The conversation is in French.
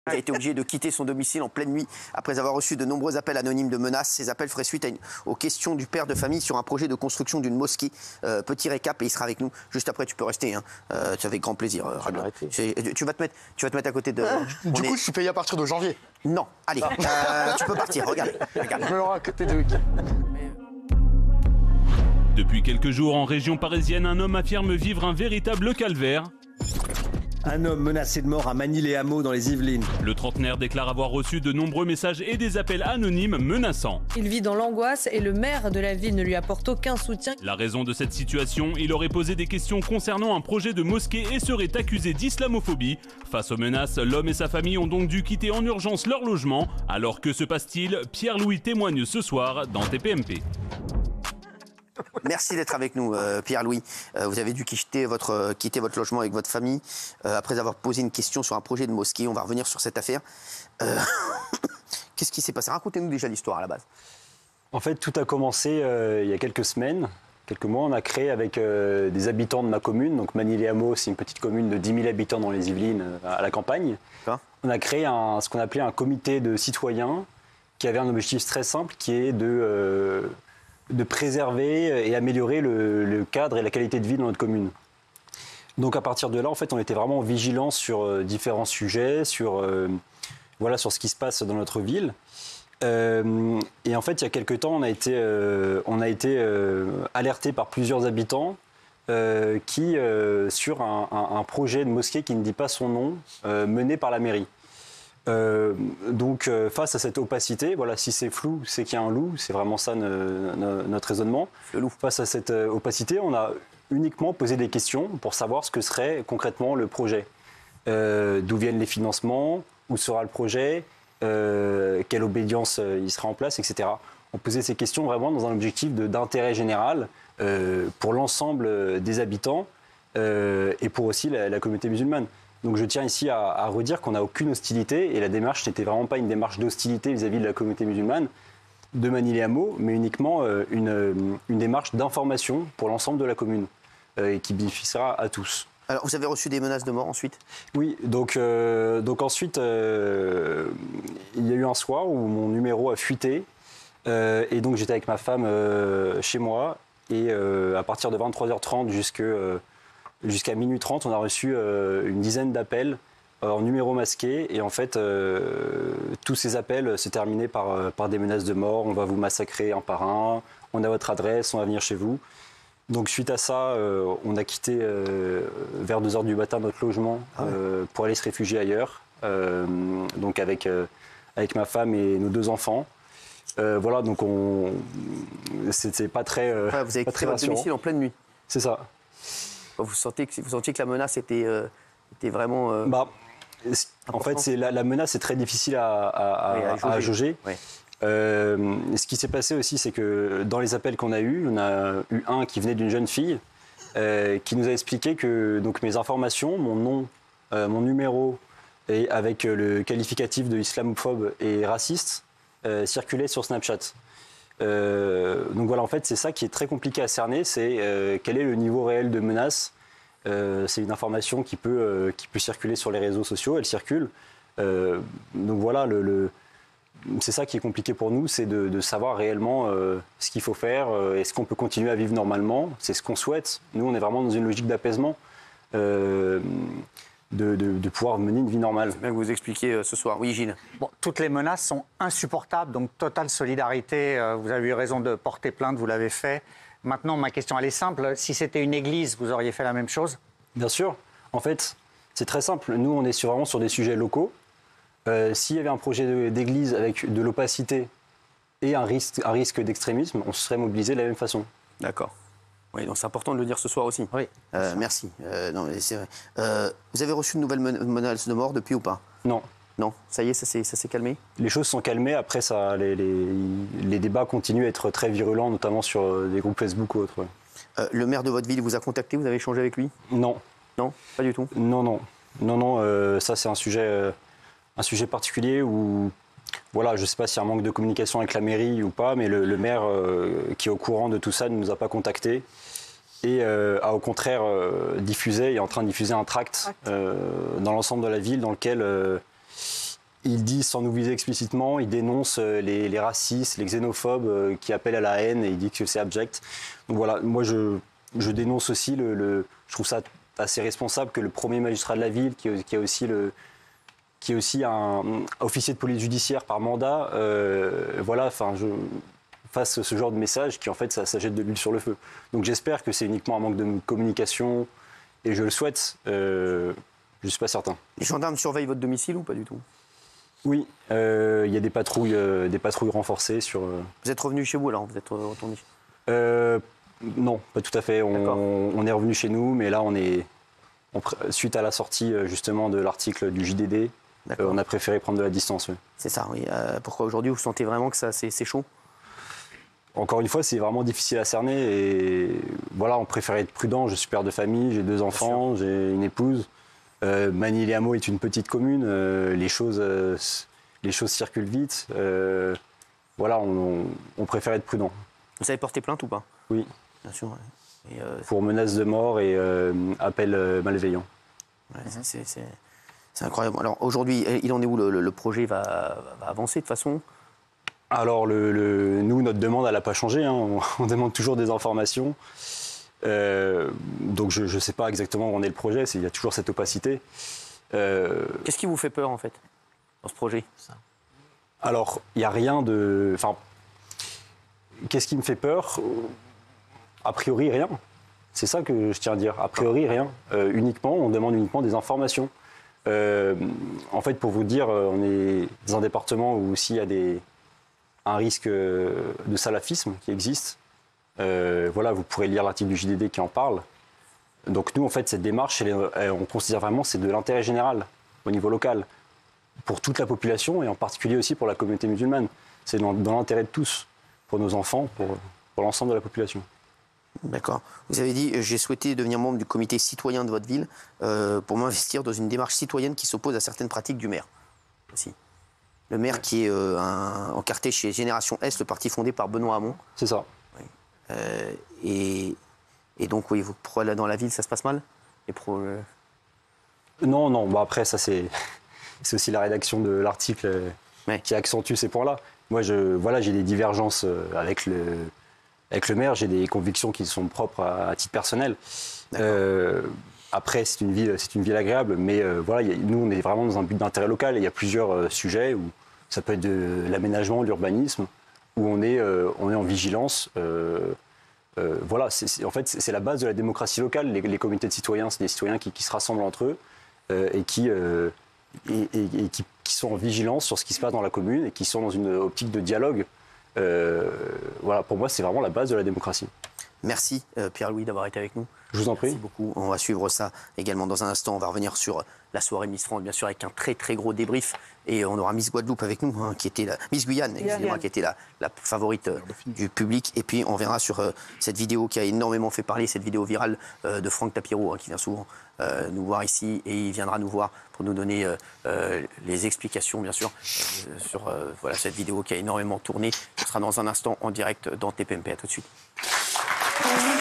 Il a été obligé de quitter son domicile en pleine nuit après avoir reçu de nombreux appels anonymes de menaces. Ces appels feraient suite aux questions du père de famille sur un projet de construction d'une mosquée. Petit récap et il sera avec nous juste après. Tu peux rester, hein. C'est avec grand plaisir. Tu vas te mettre à côté de. Du coup, je suis payé à partir de janvier. Non, allez, tu peux partir. Regarde. Je me rends à côté de. Depuis quelques jours, en région parisienne, un homme affirme vivre un véritable calvaire. Un homme menacé de mort à Manille-les-Hameaux dans les Yvelines. Le trentenaire déclare avoir reçu de nombreux messages et des appels anonymes menaçants. Il vit dans l'angoisse et le maire de la ville ne lui apporte aucun soutien. La raison de cette situation, il aurait posé des questions concernant un projet de mosquée et serait accusé d'islamophobie. Face aux menaces, l'homme et sa famille ont donc dû quitter en urgence leur logement. Alors que se passe-t-il? Pierre-Louis témoigne ce soir dans TPMP. Merci d'être avec nous, Pierre-Louis. Vous avez dû quitter votre logement avec votre famille après avoir posé une question sur un projet de mosquée. On va revenir sur cette affaire. Qu'est-ce qui s'est passé? Racontez-nous déjà l'histoire à la base. En fait, tout a commencé il y a quelques semaines, quelques mois. On a créé avec des habitants de ma commune, donc Manille-les-Hameaux, c'est une petite commune de 10 000 habitants dans les Yvelines, à la campagne. On a créé ce qu'on appelait un comité de citoyens qui avait un objectif très simple qui est de préserver et améliorer le cadre et la qualité de vie dans notre commune. Donc à partir de là, en fait, on était vraiment vigilants sur différents sujets, sur ce qui se passe dans notre ville. Et en fait, il y a quelques temps, on a été alertés par plusieurs habitants sur un projet de mosquée qui ne dit pas son nom, mené par la mairie. Donc face à cette opacité, voilà, si c'est flou, c'est qu'il y a un loup, c'est vraiment ça notre raisonnement. Le loup. Face à cette opacité, on a uniquement posé des questions pour savoir ce que serait concrètement le projet. D'où viennent les financements, où sera le projet, quelle obédience il sera en place, etc. On posait ces questions vraiment dans un objectif d'intérêt général pour l'ensemble des habitants et pour aussi la communauté musulmane. Donc je tiens ici à redire qu'on n'a aucune hostilité et la démarche n'était vraiment pas une démarche d'hostilité vis-à-vis de la communauté musulmane de Manille-les-Hameaux, mais uniquement une démarche d'information pour l'ensemble de la commune et qui bénéficiera à tous. Alors vous avez reçu des menaces de mort ensuite? Oui, donc ensuite il y a eu un soir où mon numéro a fuité et donc j'étais avec ma femme chez moi et à partir de 23h30 jusqu'à minuit 30, on a reçu une dizaine d'appels en numéro masqué. Et en fait, tous ces appels se terminaient par des menaces de mort. On va vous massacrer un par un. On a votre adresse, on va venir chez vous. Donc suite à ça, on a quitté vers 2h du matin notre logement pour aller se réfugier ailleurs. Donc avec ma femme et nos 2 enfants. Voilà, donc c'était pas très vous avez quitté votre domicile en pleine nuit. C'est ça. Vous sentiez que la menace était vraiment... en fait, la menace est très difficile à jauger. Oui. Ce qui s'est passé aussi, c'est que dans les appels qu'on a eus, on a eu un qui venait d'une jeune fille qui nous a expliqué que donc, mes informations, mon nom, mon numéro, et avec le qualificatif de islamophobe et raciste, circulaient sur Snapchat. Donc voilà, en fait, c'est ça qui est très compliqué à cerner, c'est quel est le niveau réel de menace. C'est une information qui peut circuler sur les réseaux sociaux, elle circule. Donc voilà, c'est ça qui est compliqué pour nous, c'est de savoir réellement ce qu'il faut faire, est-ce qu'on peut continuer à vivre normalement, c'est ce qu'on souhaite. Nous, on est vraiment dans une logique d'apaisement. De pouvoir mener une vie normale. C'est bien que vous expliquiez ce soir. Oui, Gilles. Bon, toutes les menaces sont insupportables, donc totale solidarité. Vous avez eu raison de porter plainte, vous l'avez fait. Maintenant, ma question, elle est simple. Si c'était une église, vous auriez fait la même chose? Bien sûr. En fait, c'est très simple. Nous, on est vraiment sur des sujets locaux. S'il y avait un projet d'église avec de l'opacité et un risque d'extrémisme, on se serait mobilisé de la même façon. D'accord. Oui, donc c'est important de le dire ce soir aussi. Oui. Merci. Non, c'est vrai. Vous avez reçu de nouvelles menaces de mort depuis ou pas? Non. Non, ça y est, ça s'est calmé? Les choses sont calmées. Après, les débats continuent à être très virulents, notamment sur des groupes Facebook ou autres. Ouais. Le maire de votre ville vous a contacté? Vous avez échangé avec lui? Non. Non, pas du tout? Non. Ça, c'est un sujet particulier où... Voilà, je ne sais pas s'il y a un manque de communication avec la mairie ou pas, mais le maire qui est au courant de tout ça ne nous a pas contactés et a au contraire est en train de diffuser un tract dans l'ensemble de la ville dans lequel il dit, sans nous viser explicitement, il dénonce les racistes, les xénophobes qui appellent à la haine et il dit que c'est abject. Donc voilà, moi je dénonce aussi je trouve ça assez responsable que le premier magistrat de la ville, qui est aussi un officier de police judiciaire par mandat, fasse ce genre de message qui en fait ça jette de l'huile sur le feu. Donc j'espère que c'est uniquement un manque de communication et je le souhaite. Je ne suis pas certain. Les gendarmes surveillent votre domicile ou pas du tout? Oui, il y a des patrouilles renforcées sur. Vous êtes revenu chez vous alors? Vous êtes retourné? Non, pas tout à fait. On est revenu chez nous, mais là suite à la sortie justement de l'article du JDD, on a préféré prendre de la distance. Oui. C'est ça, oui. Pourquoi aujourd'hui vous sentez vraiment que c'est chaud? Encore une fois, c'est vraiment difficile à cerner et voilà, on préfère être prudent. Je suis père de famille, j'ai 2 enfants, j'ai une épouse. Magny-les-Hameaux est une petite commune, les choses circulent vite. Voilà, on préfère être prudent. Vous avez porté plainte ou pas? Oui. Bien sûr. Et pour menaces de mort et appel malveillant. Ouais, c'est incroyable. Alors aujourd'hui, il en est où le projet va avancer de toute façon? Alors nous, notre demande, elle n'a pas changé. Hein. On demande toujours des informations. Donc je ne sais pas exactement où en est le projet. Il y a toujours cette opacité. Qu'est-ce qui vous fait peur en fait dans ce projet? Alors, il n'y a rien de... Enfin, qu'est-ce qui me fait peur? A priori, rien. C'est ça que je tiens à dire. A priori, rien. On demande uniquement des informations. En fait, pour vous dire, on est dans un département où aussi il y a un risque de salafisme qui existe. Voilà, vous pourrez lire l'article du JDD qui en parle. Donc nous, en fait, cette démarche, on considère vraiment que c'est de l'intérêt général au niveau local, pour toute la population et en particulier aussi pour la communauté musulmane. C'est dans l'intérêt de tous, pour nos enfants, pour l'ensemble de la population. D'accord. Vous avez dit, j'ai souhaité devenir membre du comité citoyen de votre ville pour m'investir dans une démarche citoyenne qui s'oppose à certaines pratiques du maire. Aussi. Le maire qui est encarté chez Génération S, le parti fondé par Benoît Hamon. C'est ça. Oui. Et donc, oui, dans la ville, ça se passe mal? Non. Bah après, ça, c'est aussi la rédaction de l'article qui accentue ces points-là. Moi, j'ai des divergences avec le maire. J'ai des convictions qui sont propres à titre personnel. Après, c'est une ville agréable, mais nous, on est vraiment dans un but d'intérêt local. Et il y a plusieurs sujets où ça peut être de l'aménagement, de l'urbanisme, où on est en vigilance. En fait, c'est la base de la démocratie locale. Les comités de citoyens, c'est des citoyens qui se rassemblent entre eux et qui sont en vigilance sur ce qui se passe dans la commune et qui sont dans une optique de dialogue. Pour moi, c'est vraiment la base de la démocratie. Merci Pierre-Louis d'avoir été avec nous. Je vous en prie. Merci beaucoup. On va suivre ça également dans un instant. On va revenir sur la soirée Miss France, bien sûr, avec un très très gros débrief. Et on aura Miss Guadeloupe avec nous, qui était Miss Guyane, excusez-moi, qui était la favorite du public. Et puis on verra sur cette vidéo qui a énormément fait parler, cette vidéo virale de Franck Tapiro, qui vient souvent nous voir ici. Et il viendra nous voir pour nous donner les explications, bien sûr, sur cette vidéo qui a énormément tourné. Ce sera dans un instant en direct dans TPMP. À tout de suite.